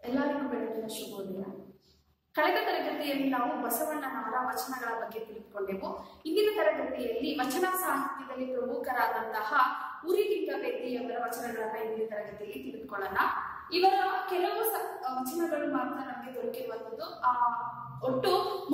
ಎಲ್ಲರಿಗೂ ಬೆಳಗಿನ ಶುಭೋದಯ. ಕಳೆದ ತರಗತಿಯಲ್ಲಿ ನಾವು ಬಸವಣ್ಣನವರ ವಚನಗಳ ಬಗ್ಗೆ ತಿಳಿದುಕೊಂಡೆವು. ಇಂದಿನ ತರಗತಿಯಲ್ಲಿ ವಚನ ಸಾಹಿತ್ಯದಲ್ಲಿ ಪ್ರಮುಖರಾದಂತಹ ಉರಿಲಿಂಗ ಪೆದ್ದಿಯವರ ವಚನಗಳನ್ನ ಇಂದಿನ ತರಗತಿಯಲ್ಲಿ ತಿಳಿದುಕೊಳ್ಳೋಣ. ಇವರ ಕೆಲವು ವಚನಗಳು ಮಾತ್ರ ನಮಗೆ ದೊರಕಿರುವಂತದ್ದು. ಒಟ್ಟು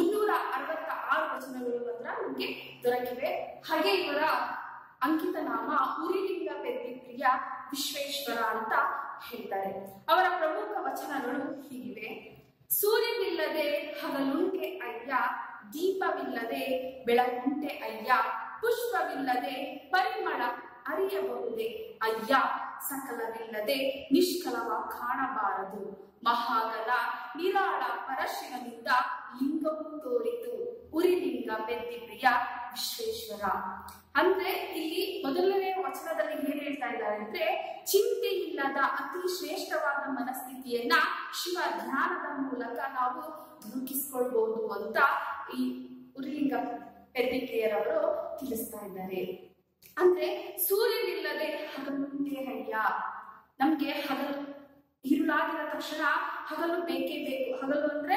366 ವಚನಗಳು ಮಾತ್ರ ನಮಗೆ ದೊರಕಿವೆ. ಹಾಗೆ ಇವರ ಅಂಕಿತ ನಾಮ ಉರಿಲಿಂಗ ಪೆದ್ದಿಪ್ರಿಯ ವಿಶ್ವೇಶ್ವರ ಅಂತ ಹೇಳ್ತಾರೆ. ಅವರ ಪ್ರಮುಖ ವಚನಗಳು ಹೀಗಿವೆ. ಸೂರ್ಯವಿಲ್ಲದೆ ಹಗಲುಂಟೆ ಅಯ್ಯ, ದೀಪವಿಲ್ಲದೆ ಬೆಳಗುಂಟೆ ಅಯ್ಯ, ಪುಷ್ಪವಿಲ್ಲದೆ ಪರಿಮಳ ಅರಿಯಬಹುದೇ ಅಯ್ಯ, ಸಕಲವಿಲ್ಲದೆ ನಿಷ್ಕಲವ ಕಾಣಬಾರದು, ಮಹಾಗಲ ನಿರಾಳ ಪರಶಿವನಿಂದ ಲಿಂಗವು ತೋರಿತು, ಉರಿಲಿಂಗ ಪೆದ್ದಿಪ್ರಿಯ ವಿಶ್ವೇಶ್ವರ. ಅಂದ್ರೆ ಇಲ್ಲಿ ಮೊದಲನೇ ವಚನದಲ್ಲಿ ಏನ್ ಹೇಳ್ತಾ ಇದ್ದಾರೆ ಅಂದ್ರೆ, ಚಿಂತೆ ಇಲ್ಲದ ಅತಿ ಶ್ರೇಷ್ಠವಾದ ಮನಸ್ಥಿತಿಯನ್ನ ಶಿವ ಧ್ಯಾನದ ಮೂಲಕ ನಾವು ರೂಪಿಸಿಕೊಳ್ಬಹುದು ಅಂತ ಈ ಉರಿಲಿಂಗ ಪೆದ್ದಿಪ್ರಿಯರವರು ತಿಳಿಸ್ತಾ ಇದ್ದಾರೆ. ಅಂದ್ರೆ ಸೂರ್ಯನಿಲ್ಲದೆ ಹಗಲುಂಟೆ ಅಯ್ಯ, ನಮ್ಗೆ ಹಗಲು ഇരുಳಾಗಿದ ತಕ್ಷಣ ಹಗಲು ಬೇಕೇ ಬೇಕು. ಹಗಲು ಅಂದ್ರೆ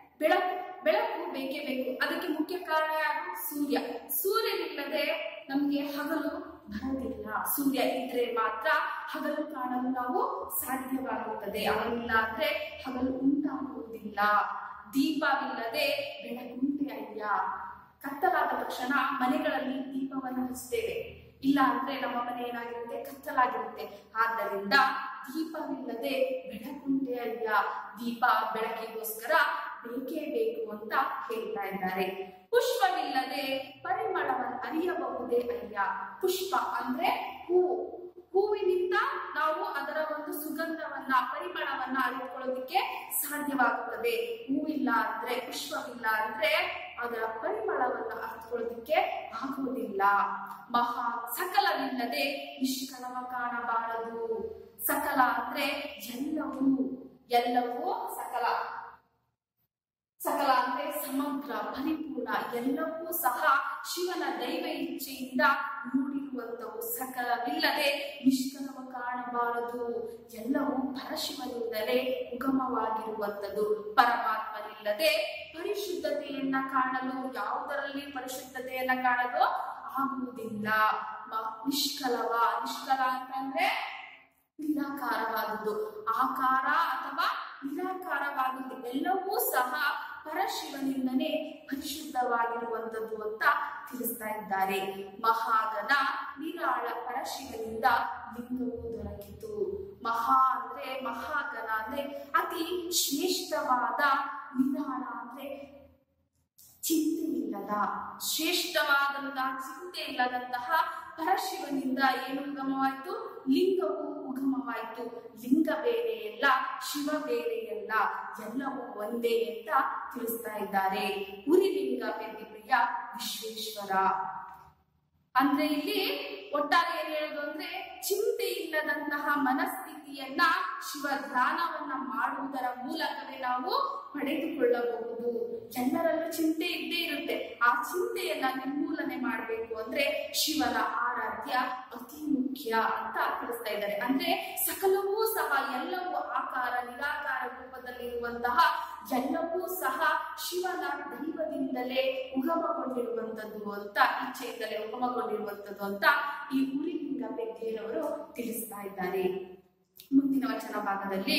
ಬೆಳಕು ಬೇಕೇ ಬೇಕು. ಅದಕ್ಕೆ ಮುಖ್ಯ ಕಾರಣ ಯಾರು? ಸೂರ್ಯ. ಸೂರ್ಯನಿಲ್ಲದೆ ನಮ್ಗೆ ಹಗಲು ಬರೋದಿಲ್ಲ. ಸೂರ್ಯ ಇದ್ರೆ ಮಾತ್ರ ಹಗಲು ಕಾಣಲು ನಾವು ಸಾಧ್ಯವಾಗುತ್ತದೆ. ಅವನಿಲ್ಲ ಅಂದ್ರೆ ಹಗಲು ಉಂಟಾಗುವುದಿಲ್ಲ. ದೀಪವಿಲ್ಲದೆ ಬೆಳಗುಂಟೆ ಅಯ್ಯ, ಕತ್ತಲಾದ ತಕ್ಷಣ ಮನೆಗಳಲ್ಲಿ ದೀಪವನ್ನು ಹಚ್ಚುತ್ತೇವೆ. ಇಲ್ಲ ಅಂದ್ರೆ ನಮ್ಮ ಮನೆ ಏನಾಗಿರುತ್ತೆ? ಕತ್ತಲಾಗಿರುತ್ತೆ. ಆದ್ದರಿಂದ ದೀಪವಿಲ್ಲದೆ ಬೆಳಗುಂಟೆ ಅಯ್ಯ, ದೀಪ ಬೆಳಕಿಗೋಸ್ಕರ ಬೇಕೇ ಬೇಕು ಅಂತ ಹೇಳ್ತಾ ಇದ್ದಾರೆ. ಪುಷ್ಪವಿಲ್ಲದೆ ಪರಿಮಳವನ್ನು ಅರಿಯಬಹುದೇ ಅಯ್ಯ. ಪುಷ್ಪ ಅಂದ್ರೆ ಹೂವಿನಿಂದ ನಾವು ಅದರ ಒಂದು ಸುಗಂಧವನ್ನ, ಪರಿಮಳವನ್ನ ಅರಿತುಕೊಳ್ಳೋದಕ್ಕೆ ಸಾಧ್ಯವಾಗುತ್ತದೆ. ಹೂವಿಲ್ಲ ಅಂದ್ರೆ, ಪುಷ್ಪವಿಲ್ಲ ಅಂದ್ರೆ ಅದರ ಪರಿಮಳವನ್ನ ಅರಿತುಕೊಳ್ಳೋದಕ್ಕೆ ಆಗುವುದಿಲ್ಲ. ಸಕಲವಿಲ್ಲದೆ ನಿಷ್ಕಲವ ಕಾಣಬಾರದು. ಸಕಲ ಅಂದ್ರೆ ಎಲ್ಲವೂ ಸಕಲ. ಸಕಲ ಅಂದ್ರೆ ಸಮಗ್ರ, ಪರಿಪೂರ್ಣ, ಎಲ್ಲವೂ ಸಹ ಶಿವನ ದೈವ ಇಚ್ಛೆಯಿಂದ ಮೂಡಿರುವಂತವು. ಸಕಲವಿಲ್ಲದೆ ನಿಷ್ಕಲವ ಕಾಣಬಾರದು. ಎಲ್ಲವೂ ಪರಶಿವನಿಂದಲೇ ಉಗಮವಾಗಿರುವಂಥದ್ದು. ಪರಮಾತ್ಮನಿಲ್ಲದೆ ಪರಿಶುದ್ಧತೆಯನ್ನ ಕಾಣಲು, ಯಾವುದರಲ್ಲಿ ಪರಿಶುದ್ಧತೆಯನ್ನ ಕಾಣಲು ಆಗುವುದಿಲ್ಲ. ನಿಷ್ಕಲವ, ನಿಷ್ಕಲ ಅಂತಂದ್ರೆ ನಿರಾಕಾರವಾದದ್ದು. ಆಕಾರ ಅಥವಾ ನಿರಾಕಾರವಾದದ್ದು ಎಲ್ಲವೂ ಸಹ ಪರಶಿವನಿಂದನೇ ಪರಿಶುದ್ಧವಾಗಿರುವಂತದ್ದು ಅಂತ ತಿಳಿಸ್ತಾ ಇದ್ದಾರೆ. ಮಹಾಗಣ ನಿರಾಳ ಪರಶಿವನಿಂದ ಲಿಂಗವು ದೊರಕಿತು. ಅಂದ್ರೆ ಮಹಾಗಣ ಅಂದ್ರೆ ಅತಿ ಶ್ರೇಷ್ಠವಾದ, ನಿರಾಳ ಅಂದ್ರೆ ಚಿಂತೆ ಇಲ್ಲದ, ಶ್ರೇಷ್ಠವಾದಂತಹ ಚಿಂತೆ ಇಲ್ಲದಂತಹ ಪರಶಿವನಿಂದ ಏನು ಉಗಮವಾಯಿತು? ಲಿಂಗವು ಉಗಮವಾಯಿತು. ಲಿಂಗ ಬೇರೆಯಲ್ಲ, ಶಿವ ಬೇರೆಯಲ್ಲ, ಎಲ್ಲವೂ ಒಂದೇ ಅಂತ ತಿಳಿಸ್ತಾ ಇದ್ದಾರೆ. ಉರಿಲಿಂಗ ಪೆದ್ದಿಪ್ರಿಯ ವಿಶ್ವೇಶ್ವರ ಅಂದ್ರೆ ಇಲ್ಲಿ ಒಟ್ಟಾರೆ ಏನ್ ಹೇಳೋದು ಅಂದ್ರೆ, ಚಿಂತೆ ಇಲ್ಲದಂತಹ ಮನಸ್ಥಿತಿಯನ್ನ ಶಿವ ಧ್ಯಾನವನ್ನ ಮಾಡುವುದರ ಮೂಲಕವೇ ನಾವು ಪಡೆದುಕೊಳ್ಳಬಹುದು. ಎಲ್ಲರಲ್ಲೂ ಚಿಂತೆ ಇದ್ದೇ ಇರುತ್ತೆ. ಆ ಚಿಂತೆಯನ್ನ ನಿರ್ಮೂಲನೆ ಮಾಡಬೇಕು ಅಂದ್ರೆ ಶಿವನ ಆರಾಧ್ಯ ಅತಿ ಮುಖ್ಯ ಅಂತ ತಿಳಿಸ್ತಾ ಇದ್ದಾರೆ. ಅಂದ್ರೆ ಸಕಲವೂ ಸಹ, ಎಲ್ಲವೂ ಆಕಾರ ನಿರಾಕಾರ ರೂಪದಲ್ಲಿರುವಂತಹ ಎಲ್ಲವೂ ಸಹ ಶಿವನ ದೈವದಿಂದಲೇ ಉಗಮಗೊಂಡಿರುವಂತದ್ದು ಅಂತ, ಇಚ್ಛೆಯಿಂದಲೇ ಉಗಮಗೊಂಡಿರುವಂತದ್ದು ಅಂತ ಈ ಉರಿಲಿಂಗ ಪೆದ್ದಿಯರವರು ತಿಳಿಸ್ತಾ ಇದ್ದಾರೆ. ಮುಂದಿನ ವಚನ ಭಾಗದಲ್ಲಿ,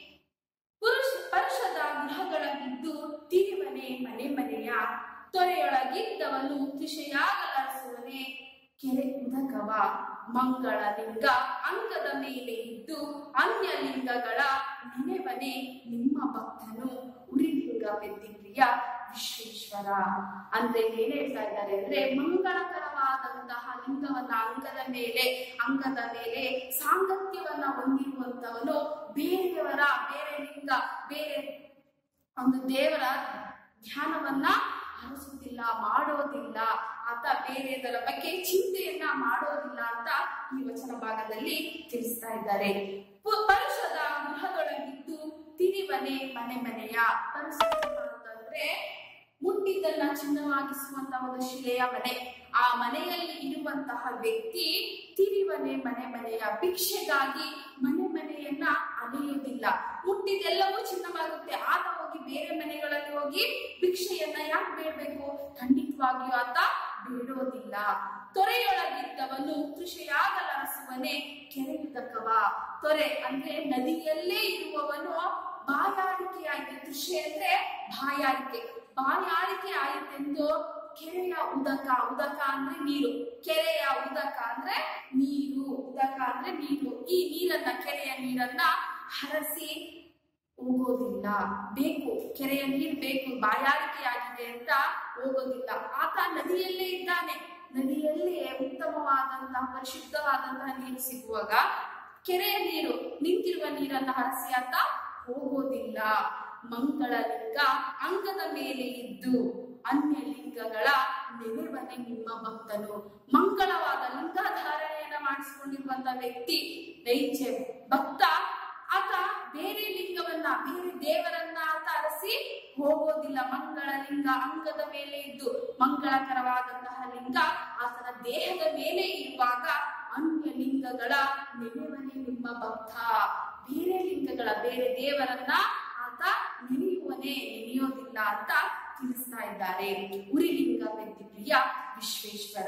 ಪರುಷದ ಗೃಹಗಳಲ್ಲಿದ್ದು ತಿರುವನೆ ಮನೆ ಮನೆಯ, ತೊರೆಯೊಳಗಿದ್ದವನು ತ್ರಿಷೆಯಾಗಲರಿಸುವನೆ, ಕೆರೆ ಉದಕವ ಮಂಗಳ ಲಿಂಗ ಅಂಗದ ಮೇಲೆ ಇದ್ದು ಅನ್ಯ ಲಿಂಗಗಳ ನೆನೆವನೆ, ನಿಮ್ಮ ಭಕ್ತನು ಉರಿಲಿಂಗ ಪೆದ್ದಿಪ್ರಿಯ ವಿಶ್ವೇಶ್ವರ. ಅಂದ್ರೆ ಏನ್ ಹೇಳ್ತಾ ಇದ್ದಾರೆ ಅಂದ್ರೆ, ಮಂಗಳಕರವಾದಂತಹ ಲಿಂಗವನ್ನ ಅಂಗದ ಮೇಲೆ ಸಾಂಗತ್ಯವನ್ನ ಹೊಂದಿರುವಂತವನು ಬೇರೆ ಲಿಂಗ, ಬೇರೆ ಒಂದು ದೇವರ ಧ್ಯಾನವನ್ನ ಹರಿಸುವುದಿಲ್ಲ, ಮಾಡೋದಿಲ್ಲ. ಆತ ಬೇರೆದರ ಬಗ್ಗೆ ಚಿಂತೆಯನ್ನ ಮಾಡೋದಿಲ್ಲ ಅಂತ ಈ ವಚನ ಭಾಗದಲ್ಲಿ ತಿಳಿಸ್ತಾ ಇದ್ದಾರೆ. ಪರುಷದ ಗೃಹದೊಳಗಿದ್ದು ತಿರುವನೆ ಮನೆ ಮನೆಯ. ಪರುಷ ಅಂತಂದ್ರೆ ಮುಟ್ಟಿದ್ದನ್ನ ಚಿನ್ನವಾಗಿಸುವಂತಹ ಒಂದು ಶಿಲೆಯ ಮನೆ. ಆ ಮನೆಯಲ್ಲಿ ಇರುವಂತಹ ವ್ಯಕ್ತಿ ತಿರುವನೆ ತೀರಿವನೇ ಮನೆ ಮನೆಯ ಭಿಕ್ಷೆಗಾಗಿ ಮನೆ ಮನೆಯನ್ನ ಅಲೆಯುವುದಿಲ್ಲ. ಹುಟ್ಟಿದೆಲ್ಲವೂ ಚಿನ್ನವಾಗುತ್ತೆ, ಆತ ಹೋಗಿ ಬೇರೆ ಮನೆಗಳಲ್ಲಿ ಹೋಗಿ ಭಿಕ್ಷೆಯನ್ನ ಯಾಕೆ ಬೇಡಬೇಕು? ಖಂಡಿತವಾಗಿಯೂ ಆತ ಬೇಡೋದಿಲ್ಲ. ತೊರೆಯೊಳಗಿದ್ದವನು ತೃಷೆಯಾಗಲರಸುವನೇ ಕೆರೆಯುದಕವ. ತೊರೆ ಅಂದ್ರೆ ನದಿಯಲ್ಲೇ ಇರುವವನು ಬಾಯಾರಿಕೆಯಾಯಿತು. ತೃಷೆ ಅಂದ್ರೆ ಬಾಯಾರಿಕೆ, ಬಾಯಾರಿಕೆ ಆಯಿತೆಂದು ಕೆರೆಯ ಉದಕ, ಉದಕ ಅಂದ್ರೆ ನೀರು, ಕೆರೆಯ ಉದಕ ಅಂದ್ರೆ ನೀರು, ಉದಕ ಅಂದ್ರೆ ನೀರು, ಈ ನೀರನ್ನ, ಕೆರೆಯ ನೀರನ್ನ ಹರಸಿ ಹೋಗೋದಿಲ್ಲ. ಬೇಕು, ಕೆರೆಯ ನೀರು ಬೇಕು, ಬಾಯಾರಿಕೆ ಆಗಿದೆ ಅಂತ ಹೋಗೋದಿಲ್ಲ. ಆತ ನದಿಯಲ್ಲೇ ಇದ್ದಾನೆ, ನದಿಯಲ್ಲೇ ಉತ್ತಮವಾದಂತಹ ಪರಿಶುದ್ಧವಾದಂತಹ ನೀರು ಸಿಗುವಾಗ ಕೆರೆಯ ನೀರು, ನಿಂತಿರುವ ನೀರನ್ನ ಹರಸಿ ಆತ ಹೋಗೋದಿಲ್ಲ. ಮಂಗಳಲಿಂಗ ಅಂಗದ ಮೇಲೆ ಇದ್ದು ಅನ್ಯ ಲಿಂಗಗಳ ನೆನೆವನೆ ನಿಮ್ಮ ಭಕ್ತನು. ಮಂಗಳವಾದ ಲಿಂಗ ಧಾರಣೆಯನ್ನ ಮಾಡಿಸಿಕೊಂಡಿರುವಂತ ವ್ಯಕ್ತಿ ನೈಜ ಭಕ್ತ. ಆತ ಬೇರೆ ಲಿಂಗವನ್ನ, ಬೇರೆ ದೇವರನ್ನ ಆತ ಅರಸಿ ಹೋಗೋದಿಲ್ಲ. ಮಂಗಳ ಲಿಂಗ ಅಂಗದ ಮೇಲೆ ಇದ್ದು, ಮಂಗಳಕರವಾದಂತಹ ಲಿಂಗ ಆತನ ದೇಹದ ಮೇಲೆ ಇರುವಾಗ ಅನ್ಯ ಲಿಂಗಗಳ ನೆನೆವನೆ ನಿಮ್ಮ ಭಕ್ತ. ಬೇರೆ ಲಿಂಗಗಳ, ಬೇರೆ ದೇವರನ್ನ ಆತ ನೆನೆಯೋದಿಲ್ಲ ಅಂತ ತಿಳಿಸ್ತಾ ಇದ್ದಾರೆ ಉರಿಲಿಂಗ ವ್ಯಕ್ತಿಪ್ರಿಯ ವಿಶ್ವೇಶ್ವರ.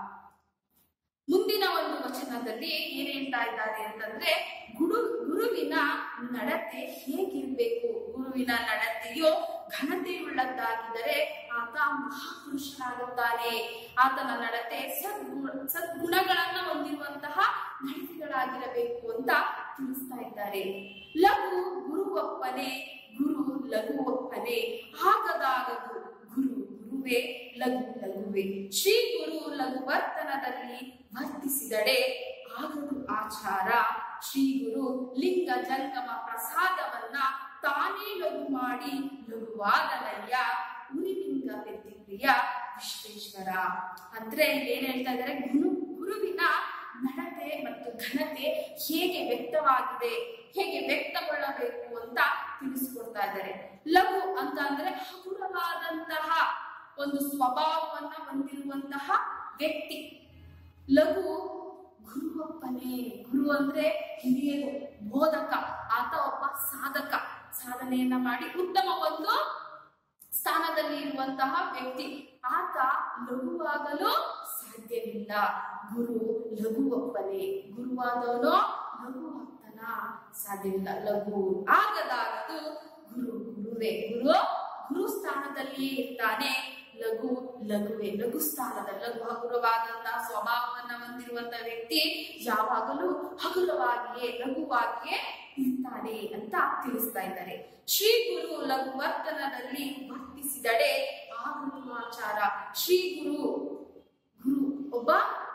ಮುಂದಿನ ಒಂದು ವಚನದಲ್ಲಿ ಏನ್ ಹೇಳ್ತಾ ಇದ್ದಾರೆ ಅಂತಂದ್ರೆ, ಗುರುವಿನ ನಡತೆ ಹೇಗಿರ್ಬೇಕು? ಗುರುವಿನ ನಡತೆಯು ಘನತೆಯುಳ್ಳದ್ದಾಗಿದ್ದರೆ ಆತ ಮಹಾಪುರುಷನಾಗುತ್ತಾನೆ. ಆತನ ನಡತೆ ಸದ್ಗುಣಗಳನ್ನ ಹೊಂದಿರುವಂತಹ ನಡತೆಗಳಾಗಿರಬೇಕು ಅಂತ ತಿಳಿಸ್ತಾ ಇದ್ದಾರೆ. ಲಘು ಗುರುವಪ್ಪನೆ, ಗುರು ಲಘುವಪ್ಪನೆ, ಆಗದಾಗದು ಗುರು ಗುರುವೇ, ಲಘು ಲಘುವೆ. ಶ್ರೀ ಗುರು ಲಘುವರ್ತನದಲ್ಲಿ ವರ್ತಿಸಿದಡೆ ಆಗದು ಆಚಾರ. ಶ್ರೀ ಗುರು ಲಿಂಗ ಜಂಗಮ ಪ್ರಸಾದವನ್ನ ತಾನೇ ಲಘು ಮಾಡಿ ಲಘುವಾದನಯ್ಯ ಉರಿಲಿಂಗ ವ್ಯಕ್ತಿಪ್ರಿಯ ವಿಶ್ವೇಶ್ವರ. ಅಂದ್ರೆ ಏನ್ ಹೇಳ್ತಾ ಇದ್ದಾರೆ, ಗುರುವಿನ ನಡತೆ ಮತ್ತು ಘನತೆ ಹೇಗೆ ವ್ಯಕ್ತವಾಗಿದೆ, ಹೇಗೆ ವ್ಯಕ್ತಗೊಳ್ಳಬೇಕು ಅಂತ ತಿಳಿಸ್ಕೊಡ್ತಾ ಇದ್ದಾರೆ. ಲಘು ಅಂತ ಅಂದ್ರೆ ಹಗುರವಾದಂತಹ ಒಂದು ಸ್ವಭಾವವನ್ನ ಹೊಂದಿರುವಂತಹ ವ್ಯಕ್ತಿ ಲಘು. ಗುರುವಪ್ಪನೇ, ಗುರು ಅಂದ್ರೆ ಹಿರಿಯರು, ಬೋಧಕ. ಆತ ಒಬ್ಬ ಸಾಧಕ, ಸಾಧನೆಯನ್ನ ಮಾಡಿ ಉತ್ತಮ ಒಂದು ಸ್ಥಾನದಲ್ಲಿ ಇರುವಂತಹ ವ್ಯಕ್ತಿ. ಆತ ಲಘುವಾಗಲು ಸಾಧ್ಯವಿಲ್ಲ. ಗುರು ಲಘುವಪ್ಪನೇ, ಗುರುವಾದವನು ಲಘುವಾಗ್ತನ ಸಾಧ್ಯವಿಲ್ಲ. ಲಘು ಆಗದಾಗದು ಗುರು ಗುರುವೇ, ಗುರು ಸ್ಥಾನದಲ್ಲಿಯೇ ಇರ್ತಾನೆ. ಲಘು ಲಘುವೆ, ಲಘು ಸ್ಥಾನದ, ಲಘು ಹಗುರವಾದಂತಹ ಸ್ವಭಾವವನ್ನ ಹೊಂದಿರುವಂತಹ ವ್ಯಕ್ತಿ ಯಾವಾಗಲೂ ಹಗುರವಾಗಿಯೇ ಲಘುವಾಗಿಯೇ ಇರ್ತಾನೆ ಅಂತ ತಿಳಿಸ್ತಾ ಇದ್ದಾರೆ. ಶ್ರೀ ಗುರು ಲಘುವರ್ತನದಲ್ಲಿ ವರ್ತಿಸಿದಡೆ ಆಗದು ಆಚಾರ. ಶ್ರೀ ಗುರು ಒಬ್ಬ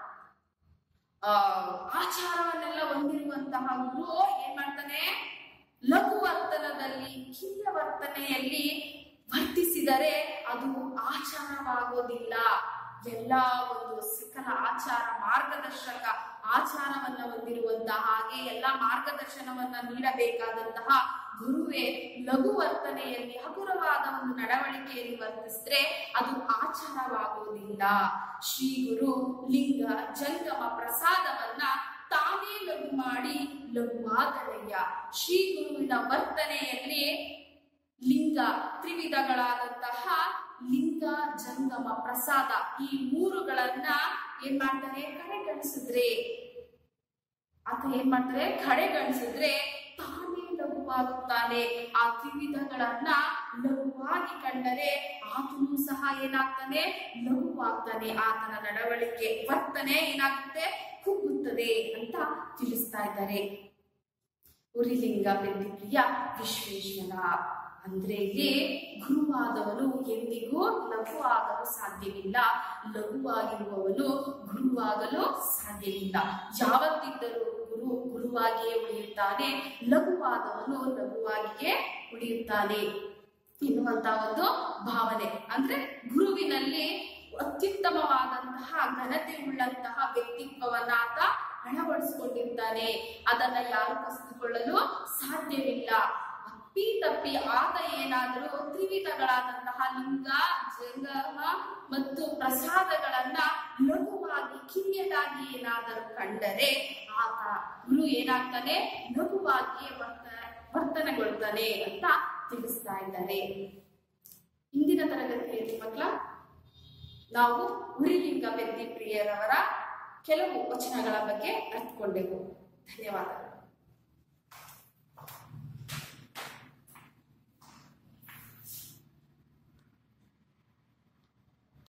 ಆಚಾರವನ್ನೆಲ್ಲ ಹೊಂದಿರುವಂತಹ ಗುರು ಏನ್ ಮಾಡ್ತಾನೆ, ಲಘು ವರ್ತನದಲ್ಲಿ, ಕಿರಿಯ ವರ್ತನೆಯಲ್ಲಿ ವರ್ತಿಸಿದರೆ ಅದು ಆಚಾರವಾಗೋದಿಲ್ಲ. ಎಲ್ಲ ಒಂದು ಸಕಲ ಆಚಾರ ಮಾರ್ಗದರ್ಶಕ ಆಚಾರವನ್ನ ಹೊಂದಿರುವಂತಹ, ಹಾಗೆ ಎಲ್ಲ ಮಾರ್ಗದರ್ಶನವನ್ನ ನೀಡಬೇಕಾದಂತಹ ಗುರುವೇ ಲಘು ವರ್ತನೆಯಲ್ಲಿ, ಹಗುರವಾದ ಒಂದು ನಡವಳಿಕೆಯಲ್ಲಿ ವರ್ತಿಸಿದ್ರೆ ಅದು ಆಚಾರವಾಗುವುದಿಲ್ಲ. ಶ್ರೀ ಗುರು ಲಿಂಗ ಜಂಗಮ ಪ್ರಸಾದವನ್ನ ತಾನೇ ಲಘು ಮಾಡಿ ಲಘುವಾದನಯ್ಯ. ಶ್ರೀ ಗುರುವಿನ ವರ್ತನೆಯಲ್ಲಿ ಲಿಂಗ ತ್ರಿವಿಧಗಳಾದಂತಹ ಲಿಂಗ ಜಂಗಮ ಪ್ರಸಾದ ಈ ಮೂರುಗಳನ್ನ ಏನ್ ಮಾಡ್ತಾರೆ, ಕಡೆಗಣಿಸಿದ್ರೆ ಆತ ಏನ್ ಮಾಡ್ತಾರೆ, ಕಡೆಗಣಿಸಿದ್ರೆ ತಾನೇ ಲಘುವಾಗುತ್ತಾನೆ. ಆ ತ್ರಿವಿಧಗಳನ್ನ ಲಘುವಾಗಿ ಕಂಡರೆ ಆತನು ಸಹ ಏನಾಗ್ತಾನೆ, ಲಘುವಾಗ್ತಾನೆ. ಆತನ ನಡವಳಿಕೆ ವರ್ತನೆ ಏನಾಗುತ್ತೆ, ಕುಗ್ಗುತ್ತದೆ ಅಂತ ತಿಳಿಸ್ತಾ ಇದ್ದಾರೆ ಉರಿಲಿಂಗ ವ್ಯಕ್ತಿಪ್ರಿಯ ವಿಶ್ವೇಶ್ವರ. ಅಂದ್ರೆ ಇಲ್ಲಿ ಗುರುವಾದವನು ಎಂದಿಗೂ ಲಘು ಆಗಲು ಸಾಧ್ಯವಿಲ್ಲ, ಲಘುವಾಗಿರುವವನು ಗುರುವಾಗಲು ಸಾಧ್ಯವಿಲ್ಲ. ಯಾವತ್ತಿದ್ದರೂ ಗುರುವಾಗಿಯೇ ಉಳಿಯುತ್ತಾನೆ, ಲಘುವಾದವನು ಲಘುವಾಗಿಯೇ ಉಳಿಯುತ್ತಾನೆ ಎನ್ನುವಂತ ಒಂದು ಭಾವನೆ. ಅಂದ್ರೆ ಗುರುವಿನಲ್ಲಿ ಅತ್ಯುತ್ತಮವಾದಂತಹ ಘನತೆ ಉಳ್ಳಂತಹ ವ್ಯಕ್ತಿತ್ವವನ್ನ ಆತ ಅಳವಡಿಸಿಕೊಂಡಿರ್ತಾನೆ. ಅದನ್ನ ಯಾರು ಕಸಿದುಕೊಳ್ಳಲು ಸಾಧ್ಯವಿಲ್ಲ. ಅಪ್ಪಿ ತಪ್ಪಿ ಆತ ಏನಾದರೂ ತ್ರಿವಿಧಗಳಾದಂತಹ ಲಿಂಗ ಜಂಗಮ ಮತ್ತು ಪ್ರಸಾದಗಳನ್ನ ಲಘುವಾಗಿ ಕಿರಿಯದಾಗಿ ಏನಾದರೂ ಕಂಡರೆ ಆತ ಗುರು ಏನಾಗ್ತಾನೆ, ಲಘುವಾಗಿಯೇ ವರ್ತನೆಗೊಳ್ತಾನೆ ಅಂತ ತಿಳಿಸ್ತಾ ಇದ್ದಾರೆ. ಇಂದಿನ ತರಗತಿಯಲ್ಲಿ ಮಕ್ಕಳ ನಾವು ಉರಿಲಿಂಗ ಪೆದ್ದಿ ಪ್ರಿಯರವರ ಕೆಲವು ವಚನಗಳ ಬಗ್ಗೆ ಅರ್ಥಕೊಂಡೆವು. ಧನ್ಯವಾದಗಳು.